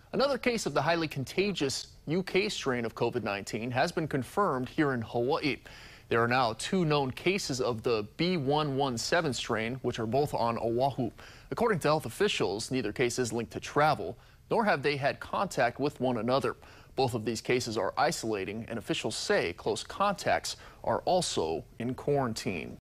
Another case of the highly contagious UK strain of COVID-19 has been confirmed here in Hawaii. There are now 2 known cases of the B117 strain, which are both on Oahu. According to health officials, neither case is linked to travel, nor have they had contact with one another. Both of these cases are isolating, and officials say close contacts are also in quarantine.